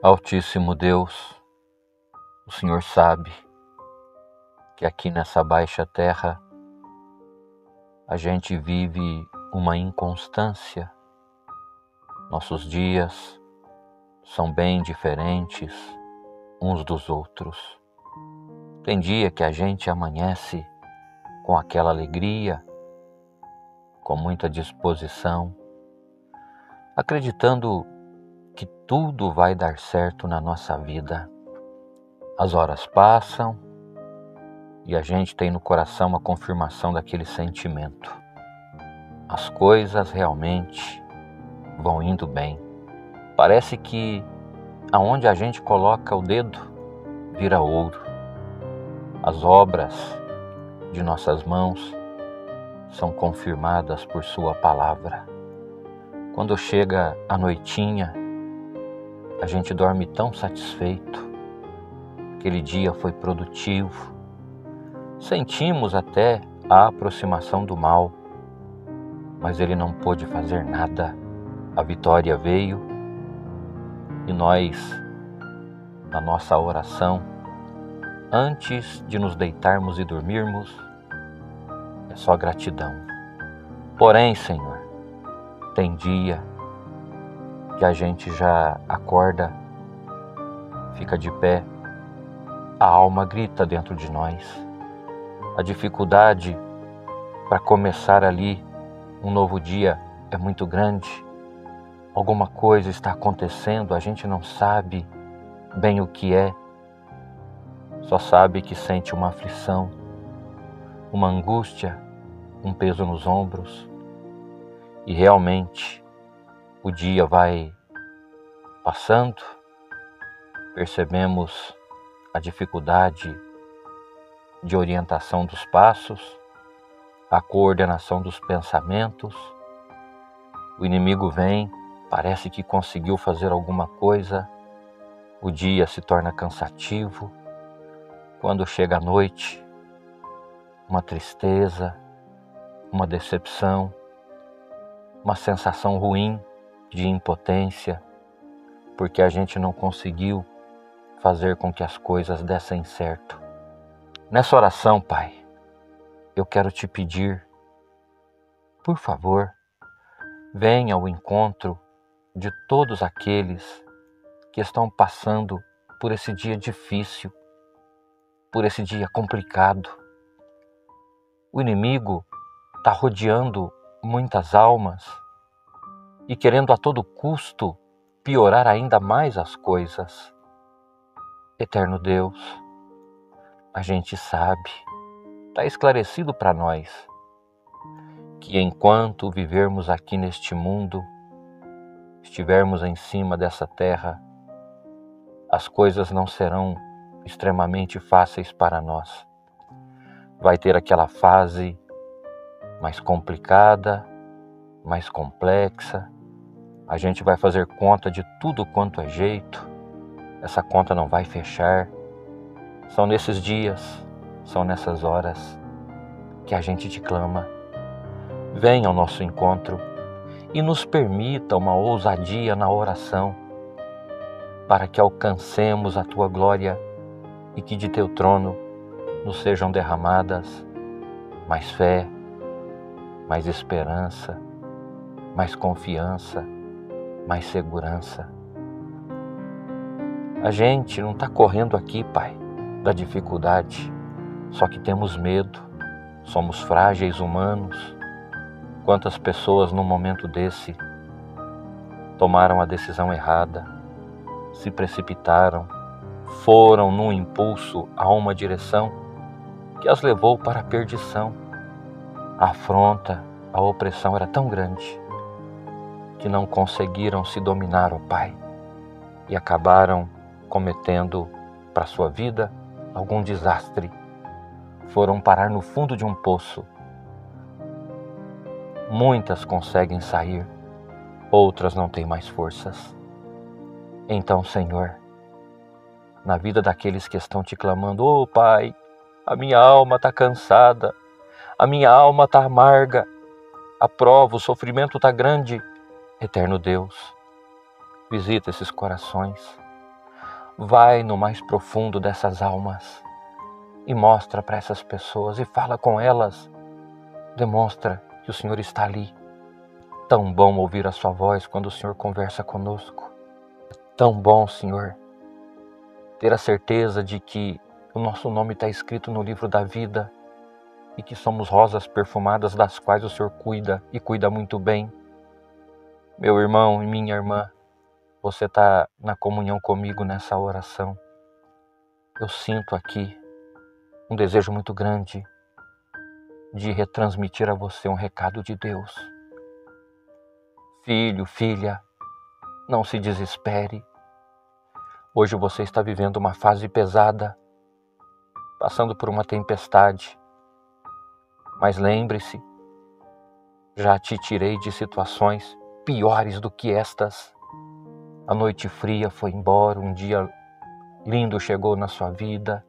Altíssimo Deus, o Senhor sabe que aqui nessa baixa terra a gente vive uma inconstância. Nossos dias são bem diferentes uns dos outros. Tem dia que a gente amanhece com aquela alegria, com muita disposição, acreditando que tudo vai dar certo na nossa vida. As horas passam e a gente tem no coração a confirmação daquele sentimento. As coisas realmente vão indo bem. Parece que aonde a gente coloca o dedo vira ouro. As obras de nossas mãos são confirmadas por sua palavra. Quando chega a noitinha, a gente dorme tão satisfeito. Aquele dia foi produtivo. Sentimos até a aproximação do mal, mas ele não pôde fazer nada. A vitória veio e nós, na nossa oração, antes de nos deitarmos e dormirmos, é só gratidão. Porém, Senhor, tem dia que a gente já acorda, fica de pé, a alma grita dentro de nós. A dificuldade para começar ali um novo dia é muito grande. Alguma coisa está acontecendo, a gente não sabe bem o que é. Só sabe que sente uma aflição, uma angústia, um peso nos ombros. E realmente o dia vai passando, percebemos a dificuldade de orientação dos passos, a coordenação dos pensamentos. O inimigo vem, parece que conseguiu fazer alguma coisa, o dia se torna cansativo. Quando chega a noite, uma tristeza, uma decepção, uma sensação ruim de impotência, porque a gente não conseguiu fazer com que as coisas dessem certo. Nessa oração, Pai, eu quero te pedir, por favor, venha ao encontro de todos aqueles que estão passando por esse dia difícil, por esse dia complicado. O inimigo está rodeando muitas almas e querendo a todo custo piorar ainda mais as coisas. Eterno Deus, a gente sabe, está esclarecido para nós, que enquanto vivermos aqui neste mundo, estivermos em cima dessa terra, as coisas não serão extremamente fáceis para nós. Vai ter aquela fase mais complicada, mais complexa. A gente vai fazer conta de tudo quanto é jeito. Essa conta não vai fechar. São nesses dias, são nessas horas que a gente te clama. Venha ao nosso encontro e nos permita uma ousadia na oração, para que alcancemos a tua glória e que de teu trono nos sejam derramadas mais fé, mais esperança, mais confiança, mais segurança. A gente não está correndo aqui, Pai, da dificuldade, só que temos medo, somos frágeis humanos. Quantas pessoas num momento desse tomaram a decisão errada, se precipitaram, foram num impulso a uma direção que as levou para a perdição. A afronta, a opressão era tão grande que não conseguiram se dominar, ó Pai, e acabaram cometendo para sua vida algum desastre. Foram parar no fundo de um poço. Muitas conseguem sair, outras não têm mais forças. Então, Senhor, na vida daqueles que estão te clamando, ô Pai, a minha alma está cansada, a minha alma está amarga, a prova, o sofrimento está grande. Eterno Deus, visita esses corações, vai no mais profundo dessas almas e mostra para essas pessoas e fala com elas. Demonstra que o Senhor está ali. Tão bom ouvir a sua voz quando o Senhor conversa conosco. Tão bom, Senhor, ter a certeza de que o nosso nome está escrito no livro da vida e que somos rosas perfumadas das quais o Senhor cuida e cuida muito bem. Meu irmão e minha irmã, você está na comunhão comigo nessa oração. Eu sinto aqui um desejo muito grande de retransmitir a você um recado de Deus. Filho, filha, não se desespere. Hoje você está vivendo uma fase pesada, passando por uma tempestade. Mas lembre-se, já te tirei de situações piores do que estas. A noite fria foi embora, um dia lindo chegou na sua vida.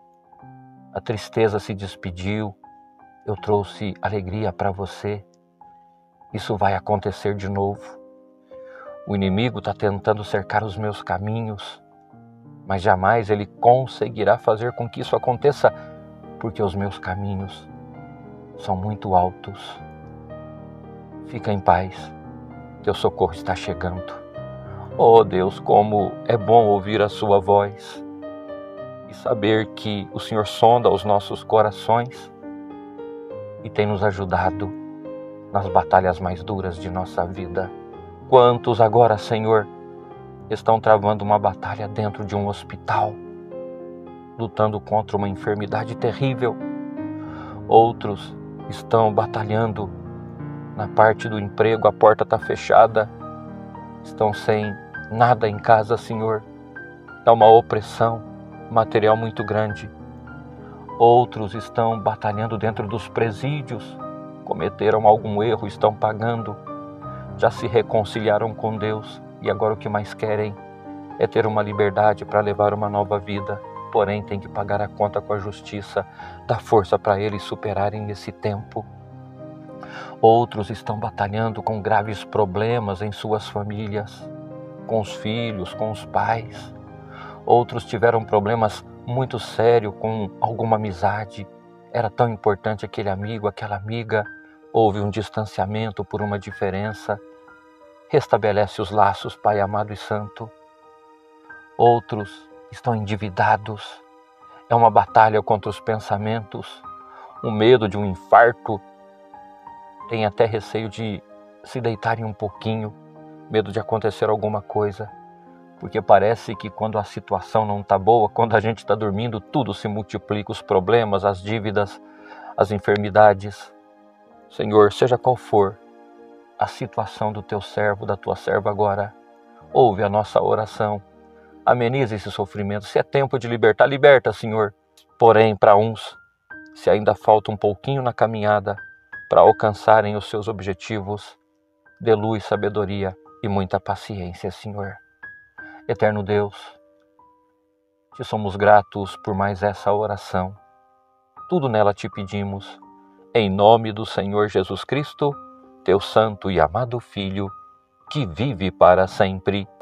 A tristeza se despediu, eu trouxe alegria para você. Isso vai acontecer de novo. O inimigo está tentando cercar os meus caminhos, mas jamais ele conseguirá fazer com que isso aconteça, porque os meus caminhos são muito altos. Fica em paz, teu socorro está chegando. Oh Deus, como é bom ouvir a sua voz e saber que o Senhor sonda os nossos corações e tem nos ajudado nas batalhas mais duras de nossa vida. Quantos agora, Senhor, estão travando uma batalha dentro de um hospital, lutando contra uma enfermidade terrível. Outros estão batalhando na parte do emprego, a porta está fechada, estão sem nada em casa, Senhor. É uma opressão material muito grande. Outros estão batalhando dentro dos presídios, cometeram algum erro, estão pagando, já se reconciliaram com Deus e agora o que mais querem é ter uma liberdade para levar uma nova vida, porém tem que pagar a conta com a justiça. Dá força para eles superarem esse tempo. Outros estão batalhando com graves problemas em suas famílias, com os filhos, com os pais. Outros tiveram problemas muito sérios com alguma amizade. Era tão importante aquele amigo, aquela amiga. Houve um distanciamento por uma diferença. Restabelece os laços, Pai amado e santo. Outros estão endividados. É uma batalha contra os pensamentos. O medo de um infarto. Tem até receio de se deitarem um pouquinho. Medo de acontecer alguma coisa. Porque parece que quando a situação não está boa, quando a gente está dormindo, tudo se multiplica. Os problemas, as dívidas, as enfermidades. Senhor, seja qual for a situação do teu servo, da tua serva agora, ouve a nossa oração, ameniza esse sofrimento. Se é tempo de libertar, liberta, Senhor. Porém, para uns, se ainda falta um pouquinho na caminhada para alcançarem os seus objetivos, dê luz, sabedoria e muita paciência, Senhor. Eterno Deus, te somos gratos por mais essa oração. Tudo nela te pedimos. Em nome do Senhor Jesus Cristo, teu santo e amado Filho, que vive para sempre.